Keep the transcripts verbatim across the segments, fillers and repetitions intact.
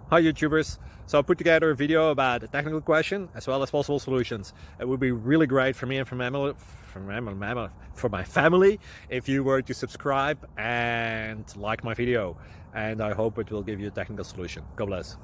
Hi YouTubers! So I put together a video about a technical question as well as possible solutions. It would be really great for me and for my family, for my, for my family if you were to subscribe and like my video. And I hope it will give you a technical solution. God bless.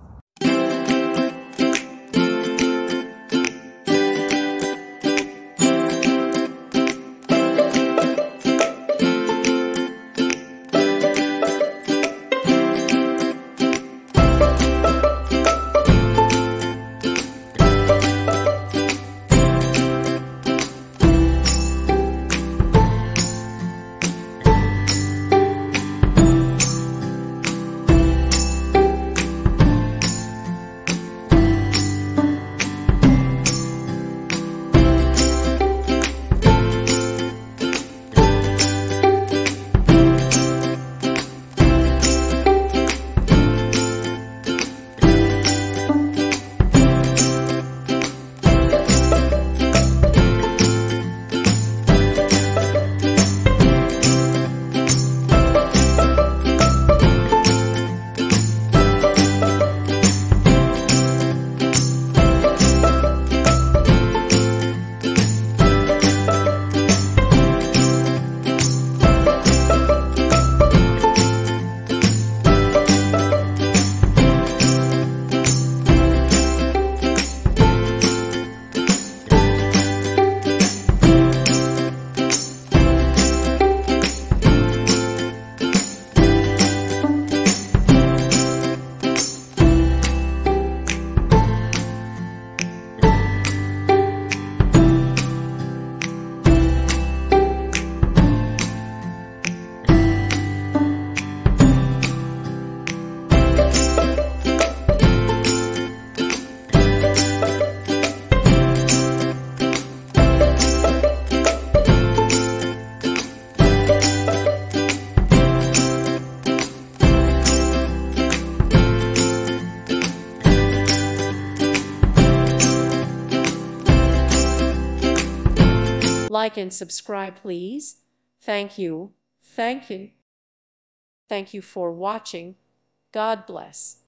Like and subscribe, please. Thank you. Thank you. Thank you for watching. God bless.